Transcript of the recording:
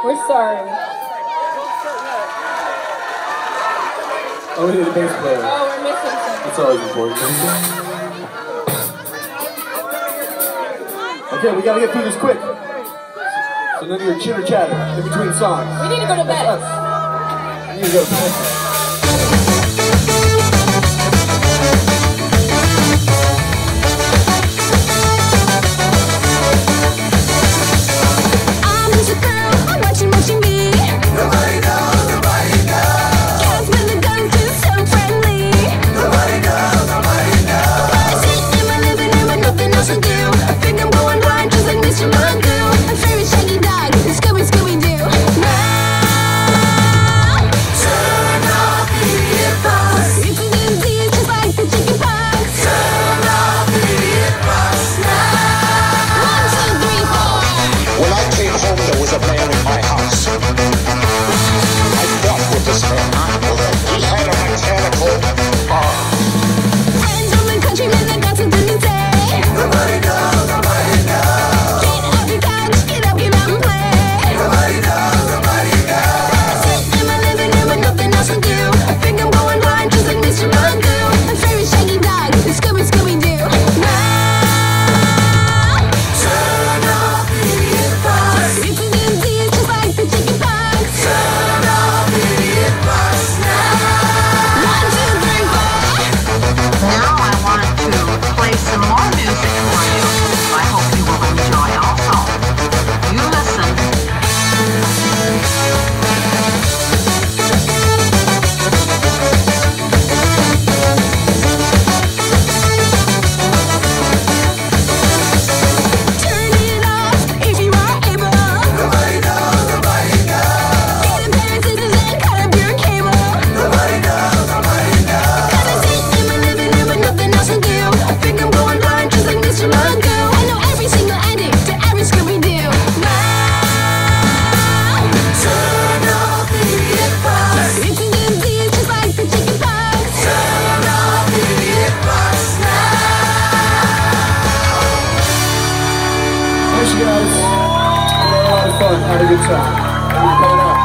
We're sorry. Oh, we need a bass player. Oh, we're missing something. That's always important. Okay, we gotta get through this quick. So none of your chitter chatter in between songs. We need to go to bed. We need to go to bed. A man in my house. I dealt with this man. He had a mechanical Friends from the country, man, I got something to say. Nobody knows, nobody knows. Get off your couch, get up, get out and play. Nobody knows, nobody knows. I sit in my living room with nothing else to do. I think I'm going blind, just like Mr. Magoo. My favorite shaggy dog is Scooby Scooby Doo. Turn off the earphones. It's a disease just like the chicken pox. Turn off the earphones now. 1, 2, 3, 4. Now I want to play some more music for you. I hope you will enjoy also. You listen. Turn it off if you are able. Nobody knows, nobody knows. Get a pair of scissors and cut up your cable. Nobody knows, nobody knows. 'Cause I sit in my living room with nothing else to do. I think I'm going blind just like Mr. Magoo. I know every single ending to every Scooby-Doo. Now, turn off the earphones. It's a disease just like the chicken pox. Turn off the earphones now. Thanks, you guys. We had a lot of fun. Had a good time. Thank you for coming out.